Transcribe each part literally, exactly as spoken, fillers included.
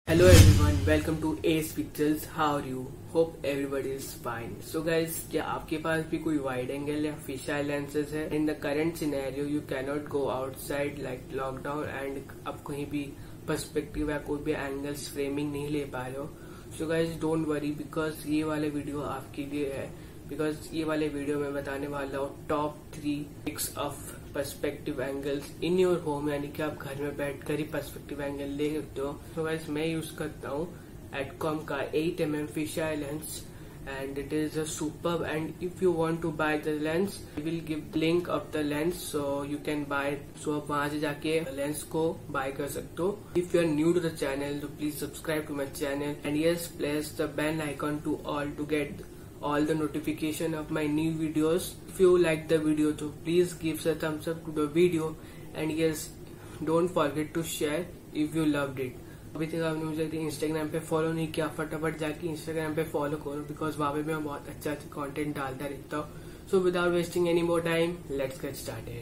Hello everyone, welcome to Ace Pixels. How are you? Hope everybody is fine. So guys, क्या आपके पास भी कोई वाइड एंगल या फिश आई लेंसेज है? In the current scenario, you cannot go outside like lockdown and आप कहीं भी पर्सपेक्टिव या कोई भी एंगल्स फ्रेमिंग नहीं ले पा रहे हो. So guys, don't worry because ये वाले वीडियो आपके लिए है. बिकॉज ये वाले वीडियो में बताने वाला हूँ top three tricks of perspective angles in your home, यानी कि आप घर में बैठकर ही पर्सपेक्टिव एंगल ले सकते हो. तो गाइस मैं यूज करता हूँ एडकॉम का eight M M fish eye lens and it is a superb. And if you want to buy the lens I will give link of the lens so you can buy. So आप वहां से जाके lens को bye कर सकते हो. If you are new to the channel तो please subscribe to my channel and yes press the bell icon to all to get all the notification of my new videos. If you like the video so please give a thumbs up to the video and yes don't forget to share if you loved it. अभी तक आपने मुझे Instagram पे follow नहीं किया, फटाफट जाके Instagram पे फॉलो करो बिकॉज वहाँ पे मैं बहुत अच्छा अच्छा कंटेंट डालता रहता हूँ. So without wasting any more time let's get started.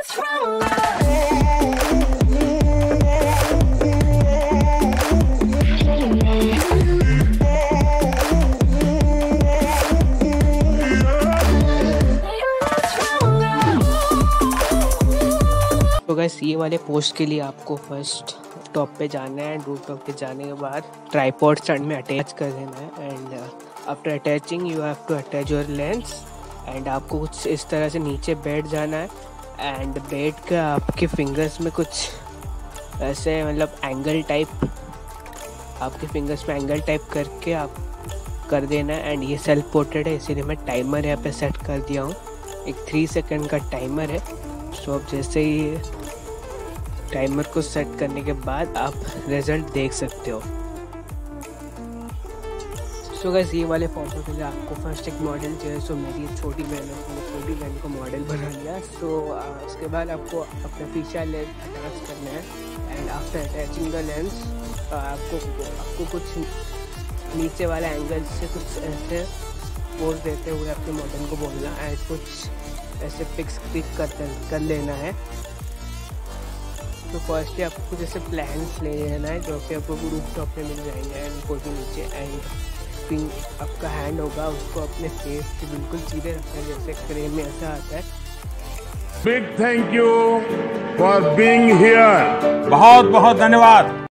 तो गाइस ये वाले पोस्ट के लिए आपको फर्स्ट टॉप पे जाना है. रूफ टॉप पे जाने के बाद ट्राइपॉड स्टैंड में अटैच कर देना है and after attaching you have to attach your lens and आपको कुछ इस तरह से नीचे बैठ जाना है एंड बैठ कर आपके फिंगर्स में कुछ ऐसे मतलब एंगल टाइप आपके फिंगर्स में एंगल टाइप करके आप कर देना है. एंड ये सेल्फ पोर्ट्रेट है इसीलिए मैं टाइमर यहाँ पे सेट कर दिया हूँ. एक थ्री सेकेंड का टाइमर है. सो अब जैसे ही टाइमर को सेट करने के बाद आप रिजल्ट देख सकते हो. सो गाइस ये वाले फोटो के लिए आपको फर्स्ट एक मॉडल चाहिए. सो मेरी एक छोटी बहन है, मैंने छोटी बहन को मॉडल बना लिया. सो so, उसके बाद आपको अपना फीचर लेंस अटैच करना है and after attaching the lens आपको आपको कुछ नीचे वाले एंगल से कुछ ऐसे पोज देते हुए अपने मॉडल को बोलना एंड कुछ ऐसे पिक्स क्लिक कर कर लेना है. तो फर्स्टली आपको कुछ ऐसे प्लान्स ले लेना है जो कि आपको रूफ टॉप में मिल जाएंगे एंड कोई भी नीचे. एंड पिंग आपका हैंड होगा उसको अपने फेस के बिल्कुल सीधे रखना है जैसे फ्रेम में ऐसा आता है. Big thank you for being here. बहुत बहुत धन्यवाद.